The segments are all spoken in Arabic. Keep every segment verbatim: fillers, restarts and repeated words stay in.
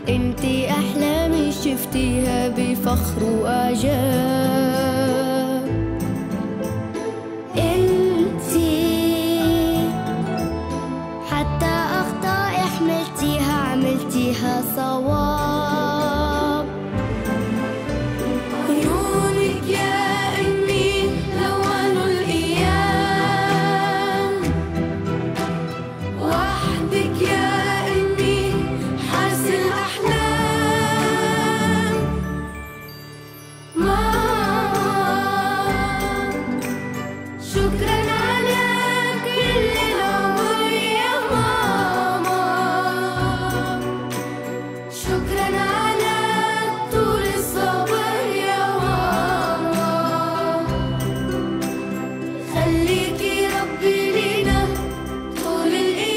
انتي أحلامي شفتيها بفخر وإعجاب. انتي حتى أخطائي حملتيها عملتيها صواب. عيونك يا أمي لونوا الأيام، وحدك يا أمي حرس الأحلام. ماما شكراً على كل العمر يا ماما، شكراً على طول الصبر يا ماما. خليكي ربي لينا طول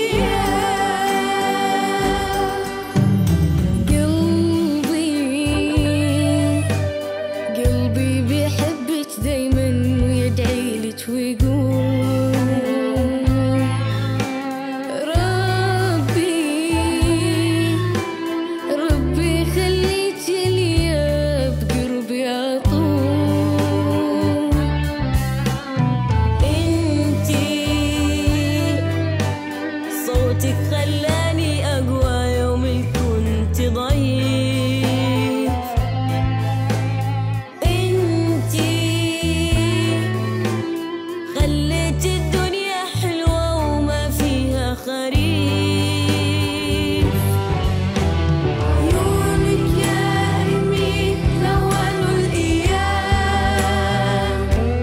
الأيام. قلبي قلبي بيحبك دايماً ويدعيلك ويقول ربي ربي خليك ليا بقربي عطول. انتي صوتك خلاني أقوى يوم كنت ضعيف. انتي خليت الدنيا حلوة وما فيها خريف. عيونك يا أمي لونوا الأيام،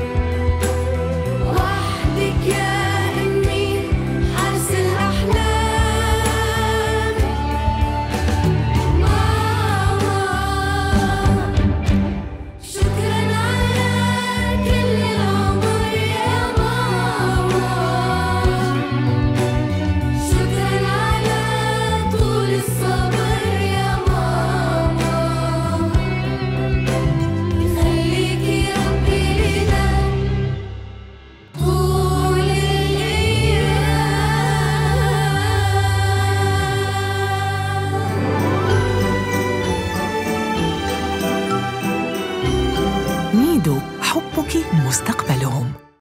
وحدك يا أمي حرس الأحلام. ماما شكراً على كل العمر يا ماما، شكراً على طول الصبر يا ماما. يخليكي ربي لنا طول الأيام. ميدو، حبك مستقبلهم.